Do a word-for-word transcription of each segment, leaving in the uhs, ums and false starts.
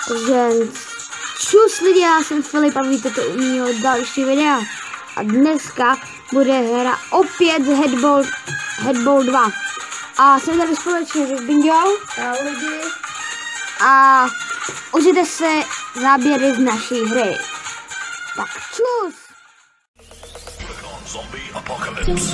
Takže čus lidi, já jsem Filip a vítejte u mého další videa. A dneska bude hra opět Headball, Headball dva. A jsem tady společně s Binďou. Čau lidi. A užijte se záběry z naší hry. Tak čus! Zombie apocalypse.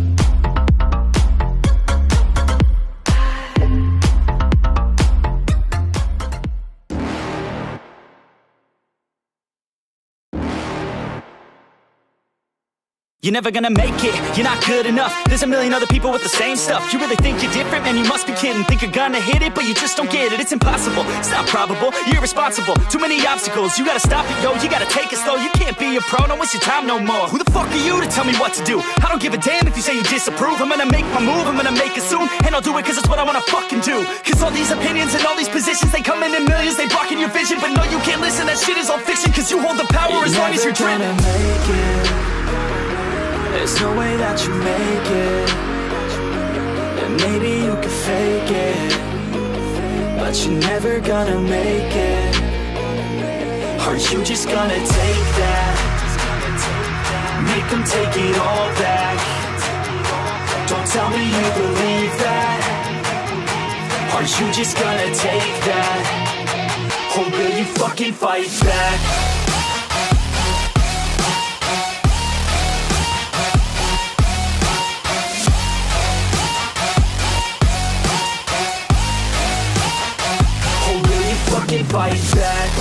You're never gonna make it, you're not good enough. There's a million other people with the same stuff. You really think you're different? Man, you must be kidding. Think you're gonna hit it, but you just don't get it. It's impossible, it's not probable, you're irresponsible. Too many obstacles, you gotta stop it, yo. You gotta take it slow, you can't be a pro. Don't waste your time no more. Who the fuck are you to tell me what to do? I don't give a damn if you say you disapprove. I'm gonna make my move, I'm gonna make it soon. And I'll do it cause it's what I wanna fucking do. Cause all these opinions and all these positions, they come in in millions, they blocking your vision. But no, you can't listen, that shit is all fiction. Cause you hold the power you're as long as you're dreaming. There's no way that you make it. And maybe you can fake it, but you're never gonna make it. Are you just gonna take that? Make them take it all back. Don't tell me you believe that. Are you just gonna take that? Or will you fucking fight back? Fight back.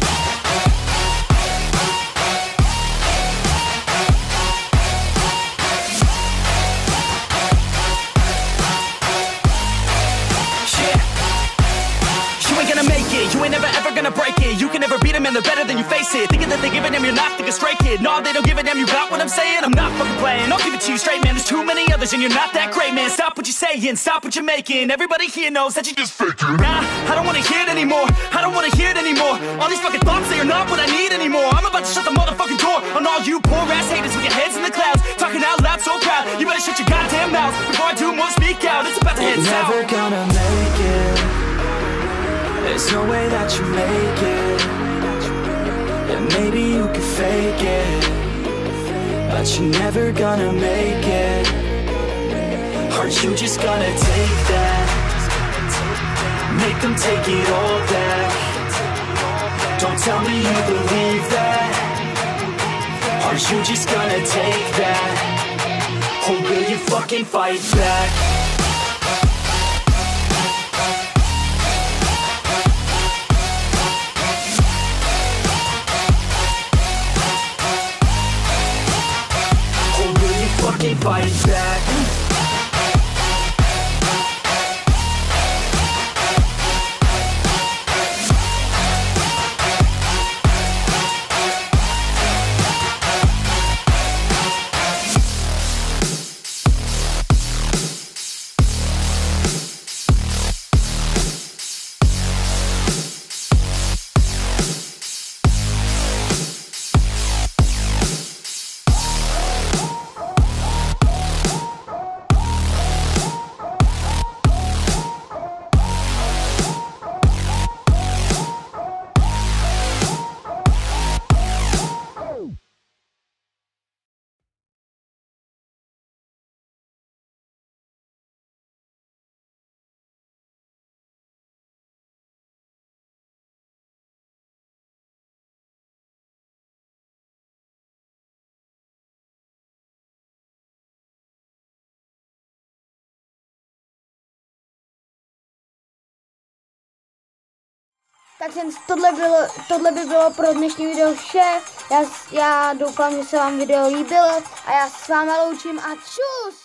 You ain't never ever gonna break it. You can never beat them and they're better than you face it. Thinking that they give a damn, you're not think a straight kid. No, they don't give a damn, you got what I'm saying? I'm not fucking playing, I'll give it to you straight, man. There's too many others and you're not that great, man. Stop what you're saying, stop what you're making. Everybody here knows that you just faking. Nah, I don't wanna hear it anymore, I don't wanna hear it anymore. All these fucking thoughts, they are not what I need anymore. I'm about to shut the motherfucking door on all you poor ass haters with your heads in the clouds, talking out loud so proud. You better shut your goddamn mouth before I do more speak out. It's about to head south. Never gonna make it. There's no way that you make it. And maybe you can fake it, but you're never gonna make it. Are you just gonna take that? Make them take it all back. Don't tell me you believe that. Are you just gonna take that? Or will you fucking fight back? Fight back. Takže tohle, bylo, tohle by bylo pro dnešní video vše. Já, já doufám, že se vám video líbilo a já s váma loučím a čus!